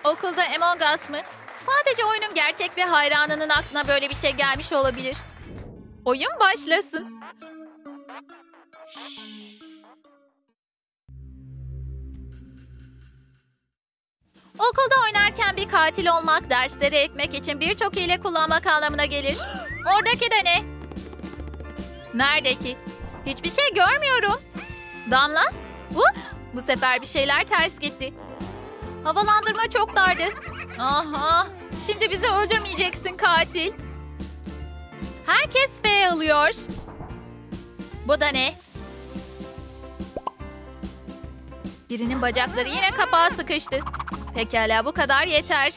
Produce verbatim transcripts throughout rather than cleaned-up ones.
Okulda Among Us mı? Sadece oyunun gerçek bir hayranının aklına böyle bir şey gelmiş olabilir. Oyun başlasın. Okulda oynarken bir katil olmak, dersleri ekmek için birçok hile kullanmak anlamına gelir. Oradaki de ne? Nerede ki? Hiçbir şey görmüyorum. Damla? Ups! Bu sefer bir şeyler ters gitti. Havalandırma çok dardı. Aha! Şimdi bizi öldürmeyeceksin katil. Herkes F alıyor. Bu da ne? Birinin bacakları yine kapağa sıkıştı. Pekala, bu kadar yeter.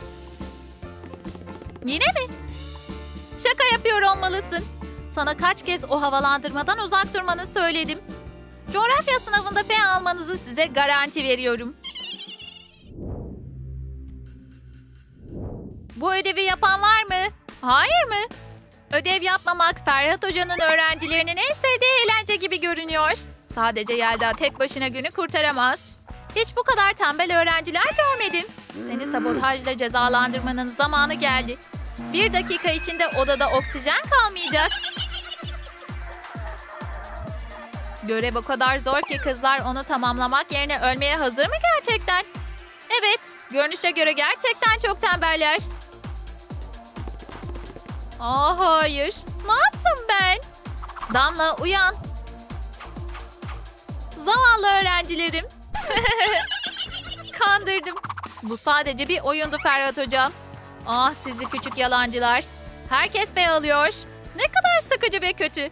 Yine mi? Şaka yapıyor olmalısın. Sana kaç kez o havalandırmadan uzak durmanı söyledim. Coğrafya sınavında F almanızı size garanti veriyorum. Bu ödevi yapan var mı? Hayır mı? Ödev yapmamak Ferhat Hoca'nın öğrencilerinin en sevdiği eğlence gibi görünüyor. Sadece Yelda tek başına günü kurtaramaz. Hiç bu kadar tembel öğrenciler görmedim. Seni sabotajla cezalandırmanın zamanı geldi. Bir dakika içinde odada oksijen kalmayacak. Görev o kadar zor ki kızlar onu tamamlamak yerine ölmeye hazır mı gerçekten? Evet, görünüşe göre gerçekten çok tembeller. Aa, hayır. Ne yaptım ben? Damla, uyan. Zavallı öğrencilerim. Kandırdım. Bu sadece bir oyundu Ferhat Hocam. Ah sizi küçük yalancılar. Herkes F alıyor. Ne kadar sıkıcı ve kötü.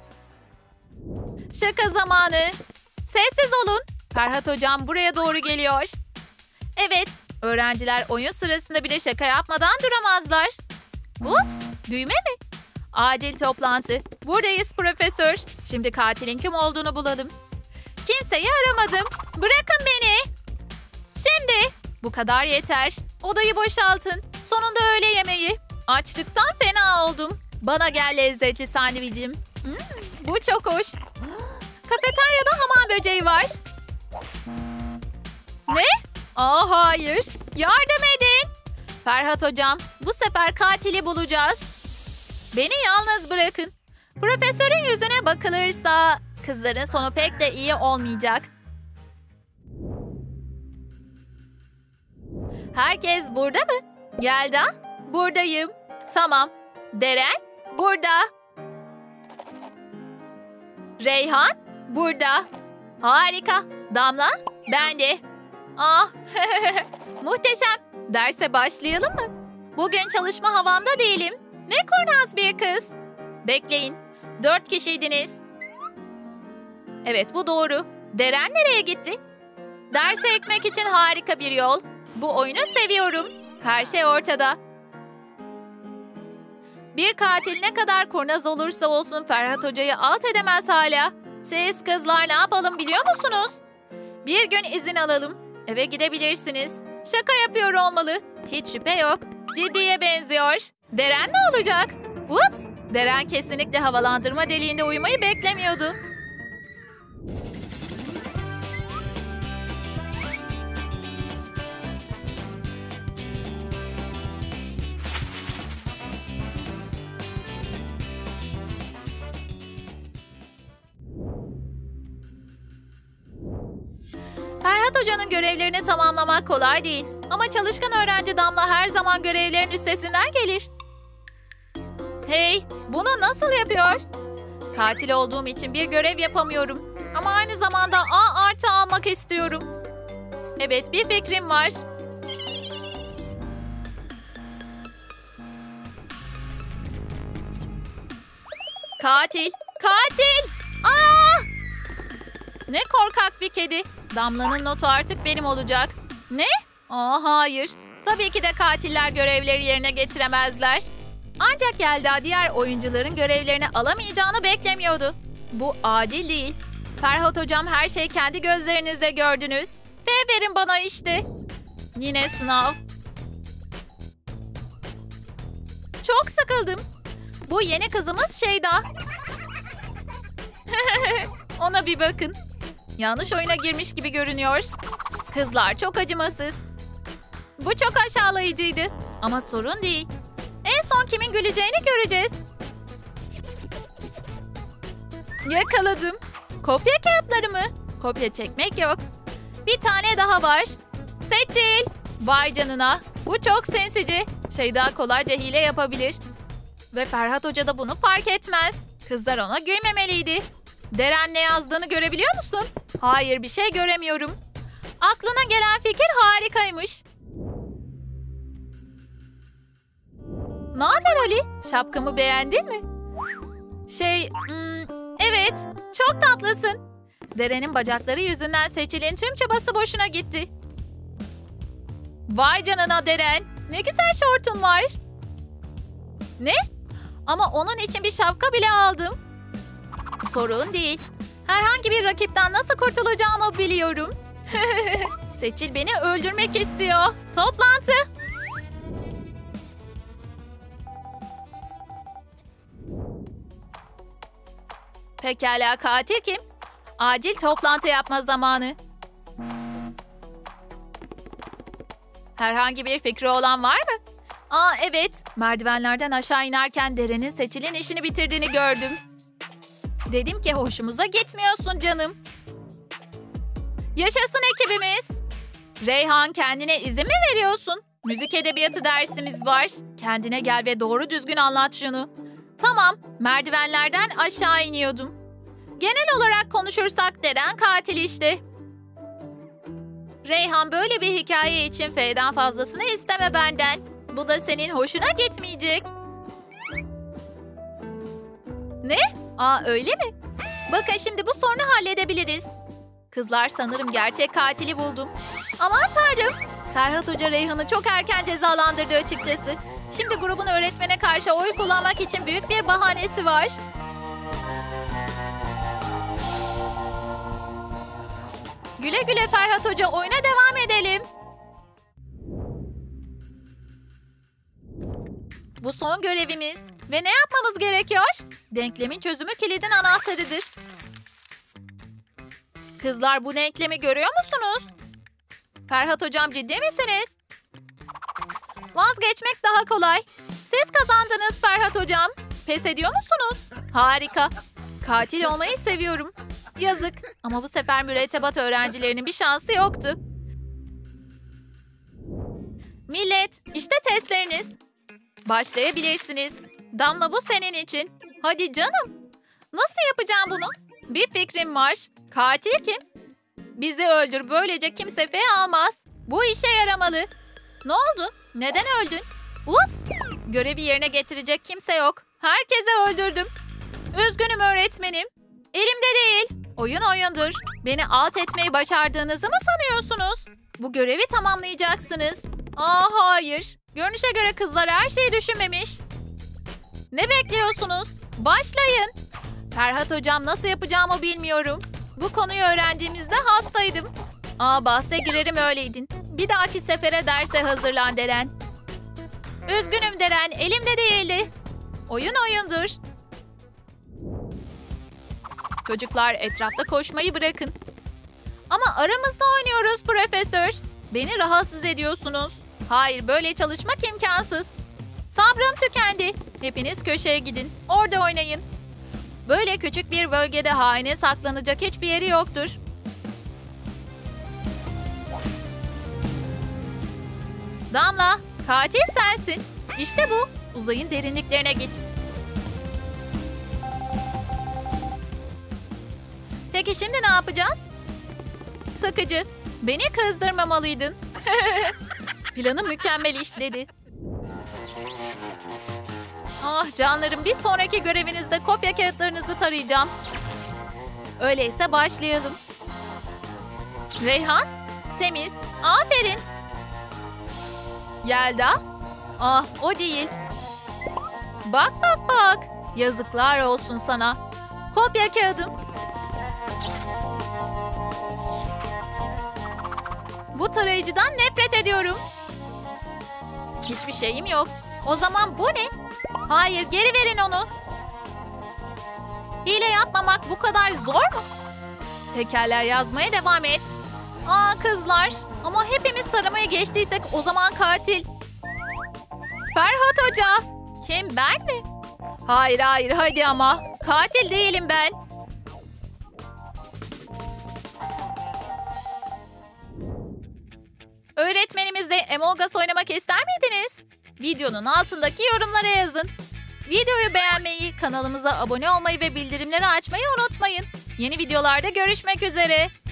Şaka zamanı. Sessiz olun. Ferhat Hocam buraya doğru geliyor. Evet, öğrenciler oyun sırasında bile şaka yapmadan duramazlar. Ups, düğme mi? Acil toplantı. Buradayız profesör. Şimdi katilin kim olduğunu bulalım. Kimseyi aramadım. Bırakın beni. Şimdi. Bu kadar yeter. Odayı boşaltın. Sonunda öğle yemeği. Açlıktan fena oldum. Bana gel lezzetli sandviçim. Hmm, bu çok hoş. Kafeteryada hamam böceği var. Ne? Aa, hayır. Yardım edin. Ferhat Hocam, bu sefer katili bulacağız. Beni yalnız bırakın. Profesörün yüzüne bakılırsa kızların sonu pek de iyi olmayacak. Herkes burada mı? Yelda, buradayım. Tamam. Deren, burada. Reyhan, burada. Harika. Damla, ben de. Ah, muhteşem. Derse başlayalım mı? Bugün çalışma havamda değilim. Ne kurnaz bir kız. Bekleyin. Dört kişiydiniz. Evet, bu doğru. Deren nereye gitti? Derse ekmek için harika bir yol. Bu oyunu seviyorum. Her şey ortada. Bir katil ne kadar kurnaz olursa olsun Ferhat Hoca'yı alt edemez hala. Siz kızlar ne yapalım biliyor musunuz? Bir gün izin alalım. Eve gidebilirsiniz. Şaka yapıyor olmalı. Hiç şüphe yok. Ciddiye benziyor. Deren ne olacak? Ups! Deren kesinlikle havalandırma deliğinde uyumayı beklemiyordu. Ferhat Hoca'nın görevlerini tamamlamak kolay değil. Ama çalışkan öğrenci Damla her zaman görevlerin üstesinden gelir. Hey, bunu nasıl yapıyor? Katil olduğum için bir görev yapamıyorum. Ama aynı zamanda A artı almak istiyorum. Evet, bir fikrim var. Katil! Katil! Aa! Ne korkak bir kedi. Damla'nın notu artık benim olacak. Ne? Aa, hayır. Tabii ki de katiller görevleri yerine getiremezler. Ancak Yelda diğer oyuncuların görevlerini alamayacağını beklemiyordu. Bu adil değil. Ferhat Hocam, her şeyi kendi gözlerinizle gördünüz. F verin bana işte. Yine sınav. Çok sıkıldım. Bu yeni kızımız Şeyda. Ona bir bakın. Yanlış oyuna girmiş gibi görünüyor. Kızlar çok acımasız. Bu çok aşağılayıcıydı. Ama sorun değil. En son kimin güleceğini göreceğiz. Yakaladım. Kopya kağıtları mı? Kopya çekmek yok. Bir tane daha var. Seçil. Vay canına. Bu çok sinsice. Şeyda kolayca hile yapabilir. Ve Ferhat Hoca da bunu fark etmez. Kızlar ona gülmemeliydi. Deren ne yazdığını görebiliyor musun? Hayır, bir şey göremiyorum. Aklına gelen fikir harikaymış. Ne haber Ali? Şapkamı beğendin mi? Şey, hmm, evet, çok tatlısın. Deren'in bacakları yüzünden Seçil'in tüm çabası boşuna gitti. Vay canına Deren, ne güzel şortun var. Ne? Ama onun için bir şapka bile aldım. Sorun değil. Herhangi bir rakipten nasıl kurtulacağımı biliyorum. Seçil beni öldürmek istiyor. Toplantı. Pekala, katil kim? Acil toplantı yapma zamanı. Herhangi bir fikri olan var mı? Aa evet, merdivenlerden aşağı inerken Deren'in Seçil'in işini bitirdiğini gördüm. Dedim ki hoşumuza gitmiyorsun canım. Yaşasın ekibimiz. Reyhan, kendine izin mi veriyorsun? Müzik edebiyatı dersimiz var. Kendine gel ve doğru düzgün anlat şunu. Tamam, merdivenlerden aşağı iniyordum. Genel olarak konuşursak Deren katil işte. Reyhan, böyle bir hikaye için F'den fazlasını isteme benden. Bu da senin hoşuna gitmeyecek. Ne? Aa öyle mi? Bakın şimdi bu sorunu halledebiliriz. Kızlar, sanırım gerçek katili buldum. Aman tanrım. Ferhat Hoca Reyhan'ı çok erken cezalandırdı açıkçası. Şimdi grubun öğretmene karşı oy kullanmak için büyük bir bahanesi var. Güle güle Ferhat Hoca, oyuna devam edelim. Bu son görevimiz. Ve ne yapmamız gerekiyor? Denklemin çözümü kilidin anahtarıdır. Kızlar, bu denklemi görüyor musunuz? Ferhat Hocam, ciddi misiniz? Vazgeçmek daha kolay. Siz kazandınız Ferhat Hocam. Pes ediyor musunuz? Harika. Katil olmayı seviyorum. Yazık. Ama bu sefer mürettebat öğrencilerinin bir şansı yoktu. Millet, işte testleriniz. Başlayabilirsiniz. Damla, bu senin için. Hadi canım. Nasıl yapacağım bunu? Bir fikrim var. Katil kim? Bizi öldür. Böylece kimse F almaz. Bu işe yaramalı. Ne oldu? Neden öldün? Ups. Görevi yerine getirecek kimse yok. Herkese öldürdüm. Üzgünüm öğretmenim. Elimde değil. Oyun oyundur. Beni alt etmeyi başardığınızı mı sanıyorsunuz? Bu görevi tamamlayacaksınız. Aa hayır. Görünüşe göre kızlar her şeyi düşünmemiş. Ne bekliyorsunuz? Başlayın. Ferhat Hocam, nasıl yapacağımı bilmiyorum. Bu konuyu öğrendiğimizde hastaydım. Aa bahse girerim öyleydin. Bir dahaki sefere derse hazırlan Deren. Üzgünüm Deren, elimde değildi. Oyun oyundur. Çocuklar, etrafta koşmayı bırakın. Ama aramızda oynuyoruz profesör. Beni rahatsız ediyorsunuz. Hayır, böyle çalışmak imkansız. Sabrım tükendi. Hepiniz köşeye gidin. Orada oynayın. Böyle küçük bir bölgede haine saklanacak hiçbir yeri yoktur. Damla, katil sensin. İşte bu. Uzayın derinliklerine git. Peki şimdi ne yapacağız? Sıkıcı. Beni kızdırmamalıydın. Planı mükemmel işledi. Ah canlarım, bir sonraki görevinizde kopya kağıtlarınızı tarayacağım. Öyleyse başlayalım. Reyhan, temiz. Aferin. Yelda. Ah o değil. Bak bak bak. Yazıklar olsun sana. Kopya kağıdım. Bu tarayıcıdan nefret ediyorum. Hiçbir şeyim yok. O zaman bu ne? Hayır, geri verin onu. Hile yapmamak bu kadar zor mu? Pekala, yazmaya devam et. Aa kızlar, ama hepimiz taramaya geçtiysek o zaman katil. Ferhat Hoca. Kim, ben mi? Hayır hayır hadi ama. Katil değilim ben. Öğretmenimizle Among Us oynamak ister miydiniz? Videonun altındaki yorumlara yazın. Videoyu beğenmeyi, kanalımıza abone olmayı ve bildirimleri açmayı unutmayın. Yeni videolarda görüşmek üzere.